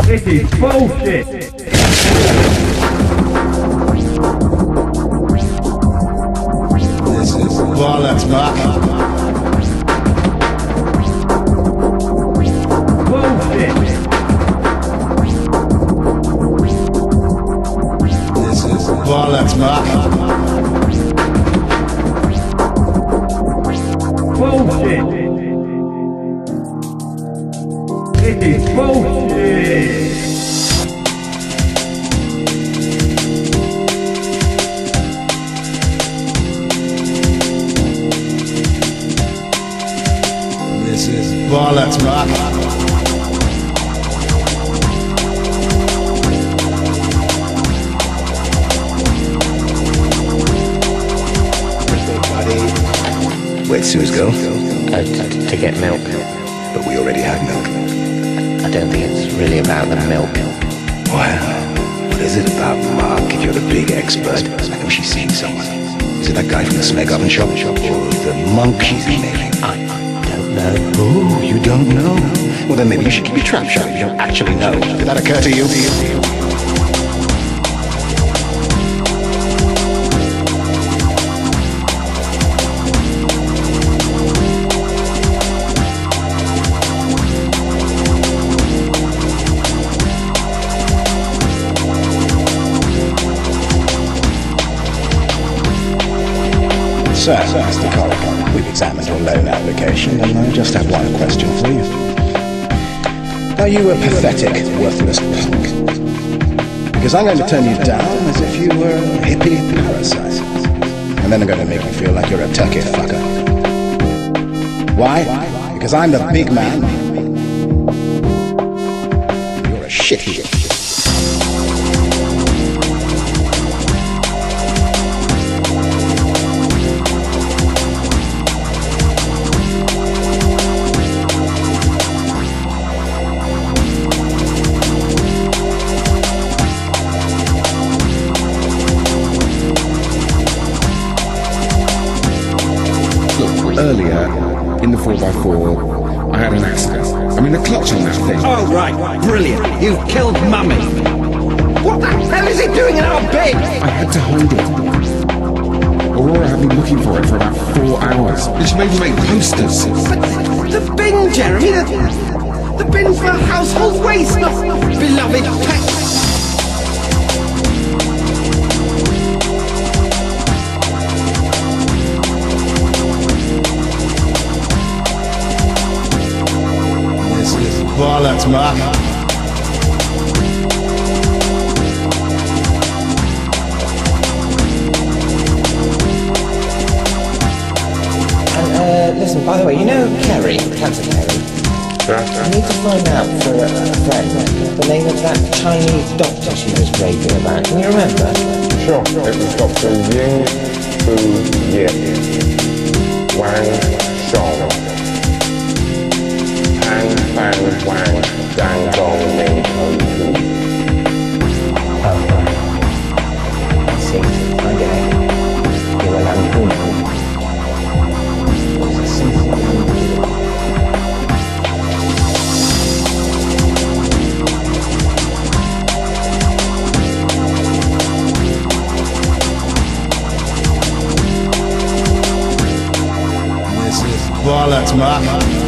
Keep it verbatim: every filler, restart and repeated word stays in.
This is bullshit! This is Bollocks, man. Bullshit! This is Bollocks, man. Bullshit! This is bullshit! This is Bollocks, man. Where'd Suze go? Uh, to, to get milk. But we already had milk. I don't think it's really about the milk. Well, what is it about Mark if you're the big expert? I know she's seen someone. Is it that guy from the Smeg oven shop? Or the monk she's emailing? I don't know. Oh, you don't know? Well, then maybe you should keep your trap shut if you don't actually know. Did that occur to you? Sir, Mister Corrigan, we've examined your loan application and I just have one question for you. Are you a pathetic, worthless punk? Because I'm going to turn you down as if you were a hippie parasite. And then I'm going to make you feel like you're a turkey fucker. Why? Because I'm the big man. You're a shithead. Earlier, in the four by four, I had an accident. I'm in the clutch on that thing. Oh, right. Brilliant. You've killed Mummy. What the hell is he doing in our bed? I had to hold it. Aurora had been looking for it for about four hours. And she made me make posters. But the bin, Jeremy, the, the bin for household waste, not beloved pet. Bollocks, man. And, uh, listen, by the way, you know Kerry, Cancer Kerry? I need to find out for a, a friend the name of that Chinese doctor she was raving about. Can you remember? Sure, it was Doctor Ying Fu Ye. Wang Shong. Pang Fang Wang Dang Dong Ning Kong Fu. Oh, right. I see. I get it. You're a lampoon. It's a simple lampoon. This is Bollocks, man.